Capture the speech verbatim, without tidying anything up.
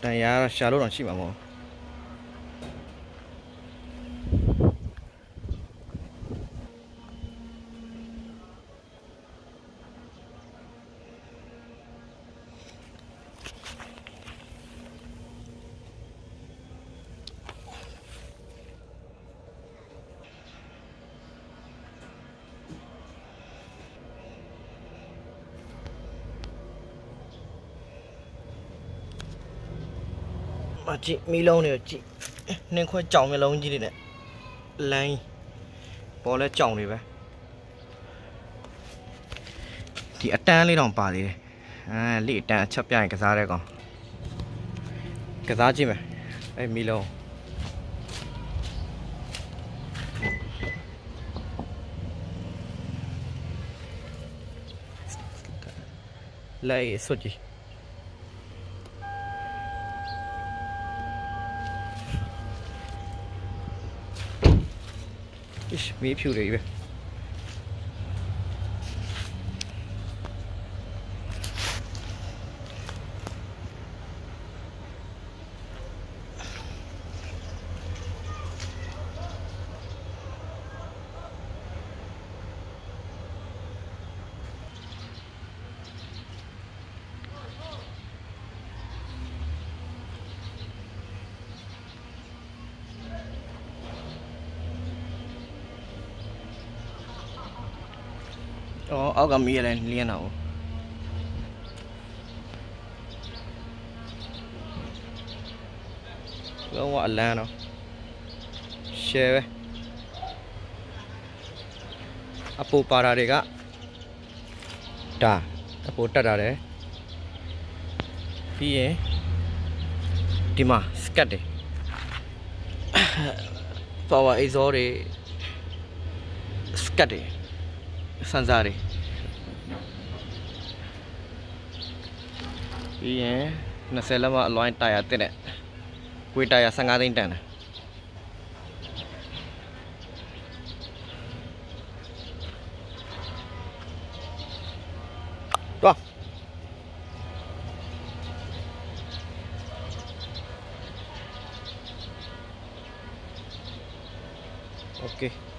တန်ရာရှာလို့တော့ရှိမှာမဟုတ်မကြည့်မီးလုံးတွေကြည့်နှင်းခွဲကြောင်မျိုးလုံးကြီးတွေနဲ့လိုင်းပေါ်လဲကြောင်တွေပဲဒီအတန်းလေးတောင်ပါသေးတယ်အဲလိအတန်းအချက်ပြရင်ကစားတဲ့ကောင်ကစားကြည့်မယ်အဲမီးလုံးလိုက်စွတ်ကြည့်မီးဖြူတွေပဲအော်အောက်ကမီးရလဲလင်းတာ哦လုံးဝအလန်းတော့ရှယ်ပဲအပူပါတာတွေကဒါအပူတက်တာတယ်ပြီးရင်ဒီမှာစကတ်တယ်ပါဝါအေဇောတွေစကတ်တယ်စန်စားတွေပြီးရင်20လက်မအလွိုင်းတာယာတက်တဲ့ကွေးတာယာ15သိန်းတန်တယ်တော့โอเค